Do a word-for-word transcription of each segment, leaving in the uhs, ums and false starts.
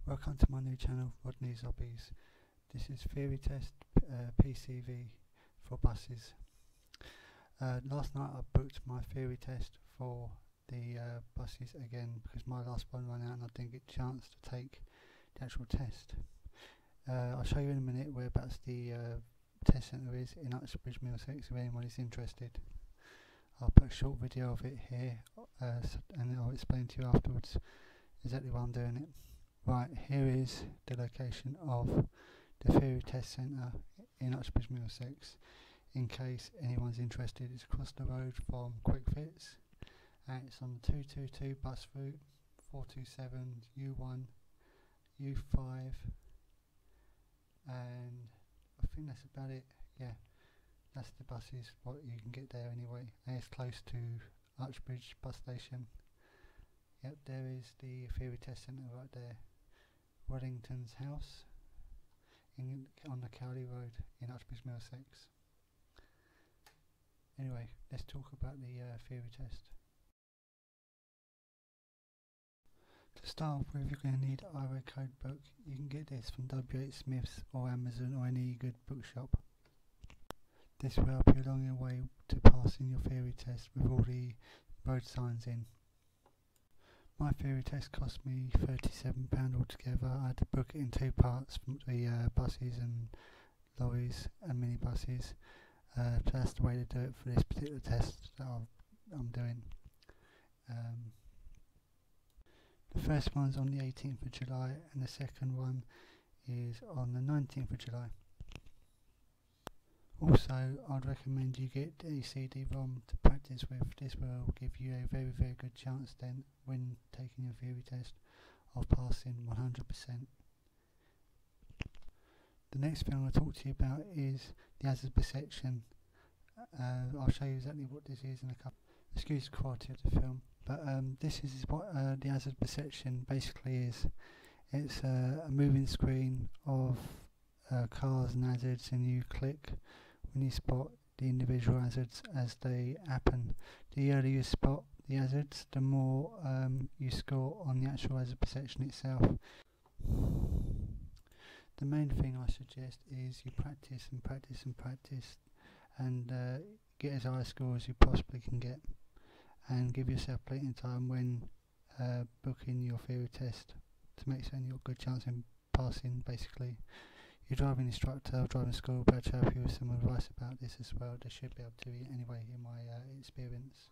Welcome to my new channel, Rodney's Hobbies. This is theory test uh, P C V for buses. Uh, last night I booked my theory test for the uh, buses again because my last one ran out and I didn't get a chance to take the actual test. Uh, I'll show you in a minute whereabouts the uh, test centre is in Uxbridge, Middlesex if anyone is interested. I'll put a short video of it here uh, and I'll explain to you afterwards exactly why I'm doing it. Right, here is the location of the theory test centre in Uxbridge, Middlesex. In case anyone's interested, it's across the road from Quick Fits and it's on the two two two bus route, four two seven U one, U five, and I think that's about it. Yeah, that's the buses, what you can get there anyway, and it's close to Uxbridge bus station. Yep, there is the theory test centre right there. Waddington's house in, on the Cowley Road in Uxbridge, Middlesex. Anyway, let's talk about the uh, theory test. To start off with, you're going to need an I R A code book. You can get this from W H Smith's or Amazon or any good bookshop. This will help you along your way to passing your theory test with all the road signs in. My theory test cost me thirty-seven pounds altogether. I had to book it in two parts from the uh, buses and lorries and minibuses. Uh, so that's the way to do it for this particular test that I've, I'm doing. Um, the first one's on the eighteenth of July and the second one is on the nineteenth of July. Also, I'd recommend you get a C D ROM to practice with. This will give you a very very good chance then when taking your theory test of passing one hundred percent. The next thing I'll talk to you about is the hazard perception. Uh, I'll show you exactly what this is in a couple. Excuse the quality of the film, but um, this is what uh, the hazard perception basically is. It's uh, a moving screen of uh, cars and hazards, and you click when you spot the individual hazards as they happen. The earlier you spot the hazards, the more um, you score on the actual hazard perception itself. The main thing I suggest is you practice and practice and practice and uh, get as high a score as you possibly can get, and give yourself plenty of time when uh, booking your theory test to make certain you've got a good chance in passing. Basically, your driving instructor or driving school will be able to help you with some advice about this as well. They should be able to anyway in my uh, experience.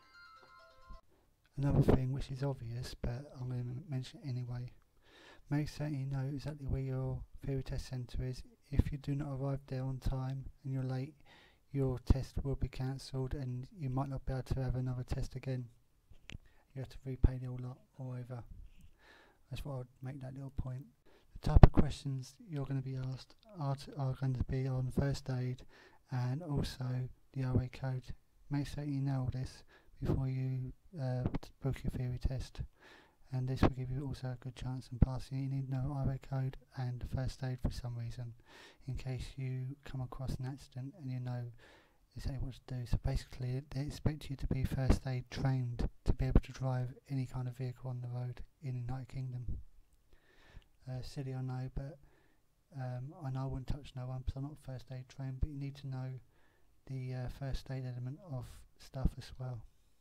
Another thing which is obvious but I'm going to mention it anyway, make certain you know exactly where your theory test centre is. If you do not arrive there on time and you're late, your test will be cancelled and you might not be able to have another test again. You have to repay the whole lot all over. That's what I'd make that little point. The type of questions you're going to be asked are, to, are going to be on first aid and also the I R A code. Make certain you know all this before you uh, book your theory test, and this will give you also a good chance in passing. You need to know I R A code and first aid for some reason, in case you come across an accident and you know exactly what to do. So basically they expect you to be first aid trained to be able to drive any kind of vehicle on the road in the United Kingdom. Uh, silly I know, but um, I know I wouldn't touch no one because I'm not first aid trained, but you need to know the uh, first aid element of stuff as well.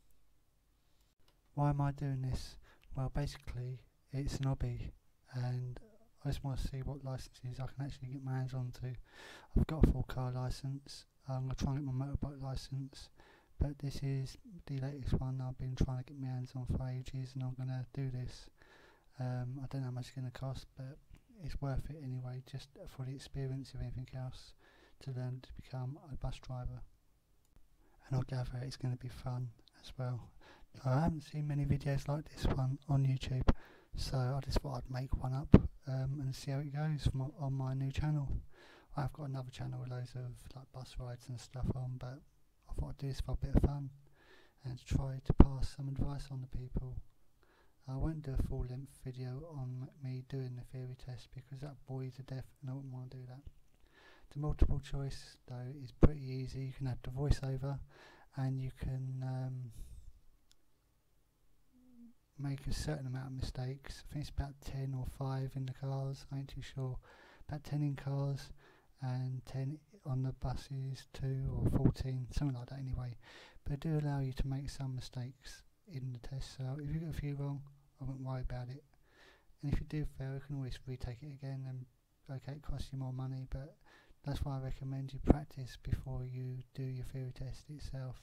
Why am I doing this? Well, basically it's an hobby and I just want to see what licenses I can actually get my hands onto. I've got a full car licence. I'm going to try and get my motorbike licence, but this is the latest one I've been trying to get my hands on for ages, and I'm going to do this. Um, I don't know how much it's going to cost, but it's worth it anyway, just for the experience of anything else, to learn to become a bus driver. And I gather it's going to be fun as well. I haven't seen many videos like this one on YouTube, so I just thought I'd make one up um, and see how it goes from, on my new channel. I've got another channel with loads of like bus rides and stuff on, but I thought I'd do this for a bit of fun and to try to pass some advice on to people. I won't do a full length video on me doing the theory test because that bore you to death and I wouldn't want to do that. The multiple choice though is pretty easy. You can add the voiceover and you can um, make a certain amount of mistakes. I think it's about ten or five in the cars, I ain't too sure. About ten in cars and ten on the buses, two or fourteen, something like that anyway. But they do allow you to make some mistakes in the test, so if you get a few wrong, I wouldn't worry about it. And if you do fail, you can always retake it again, and okay, it costs you more money, but that's why I recommend you practice before you do your theory test itself.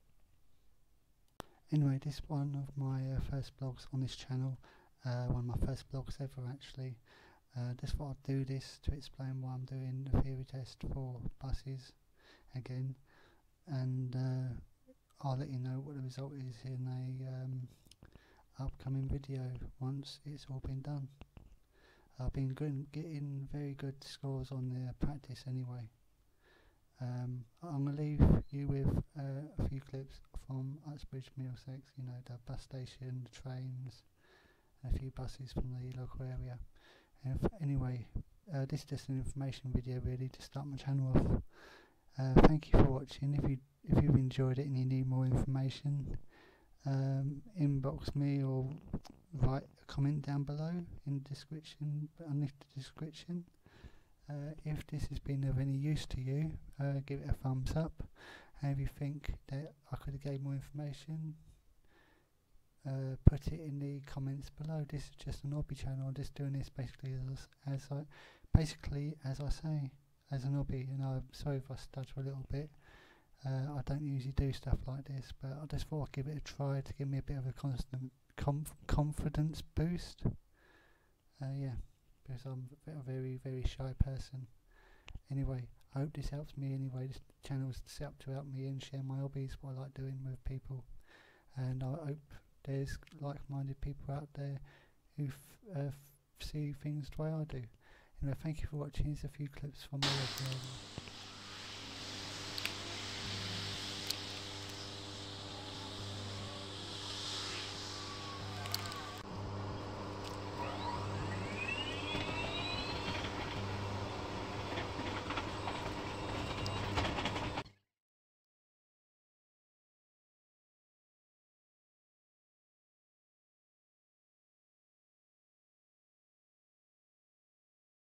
Anyway, this is one of my uh, first blogs on this channel, uh, one of my first blogs ever actually. Uh, just thought I'd do this to explain why I'm doing the theory test for buses again, and uh, I'll let you know what the result is in a um, upcoming video once it's all been done. I've been good, getting very good scores on the practice anyway. Um, I'm going to leave you with uh, a few clips from Uxbridge Middlesex, you know, the bus station, the trains, and a few buses from the local area. And if, anyway, uh, this is just an information video really to start my channel off. Uh, thank you for watching. If you if you've enjoyed it and you need more information, um, inbox me or write a comment down below in the description, underneath the description. Uh, if this has been of any use to you, uh, give it a thumbs up, and if you think that I could have gave more information, uh, put it in the comments below. This is just an hobby channel. I'm just doing this basically as, as I basically as I say, as an hobby. And I'm sorry if I stutter a little bit. Uh, I don't usually do stuff like this, but I just thought I'd give it a try to give me a bit of a constant conf confidence boost. Uh, yeah. Because I'm a very, very shy person. Anyway, I hope this helps me anyway. This channel is set up to help me and share my hobbies, what I like doing with people. And I hope there's like-minded people out there who f uh, f see things the way I do. Anyway, thank you for watching. Here's a few clips from my life.